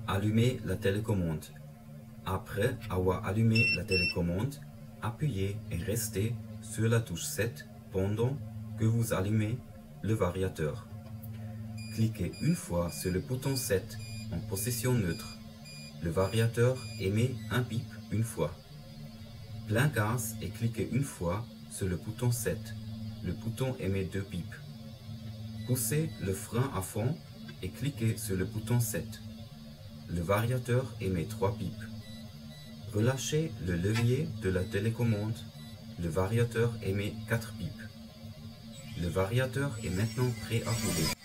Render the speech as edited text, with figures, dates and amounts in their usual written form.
Allumez la télécommande. Après avoir allumé la télécommande, appuyez et restez sur la touche 7 pendant que vous allumez le variateur. Cliquez une fois sur le bouton 7 en position neutre. Le variateur émet un bip une fois. Plein gaz et cliquez une fois sur le bouton 7. Le bouton émet 2 bips. Poussez le frein à fond et cliquez sur le bouton 7. Le variateur émet 3 bips. Relâchez le levier de la télécommande. Le variateur émet 4 bips. Le variateur est maintenant prêt à rouler.